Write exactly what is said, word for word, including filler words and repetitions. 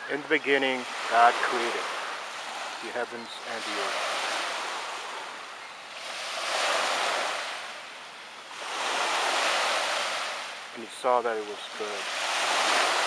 In the beginning, God created the heavens and the earth. And he saw that it was good.